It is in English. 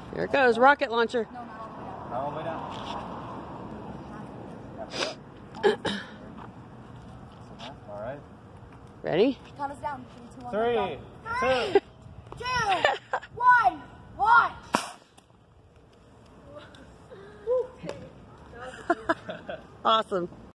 Here it goes, rocket launcher. No, not all the way down. Oh, All the way down. All right. ready? Count us down. 3, 2. 2, 1, launch! Awesome.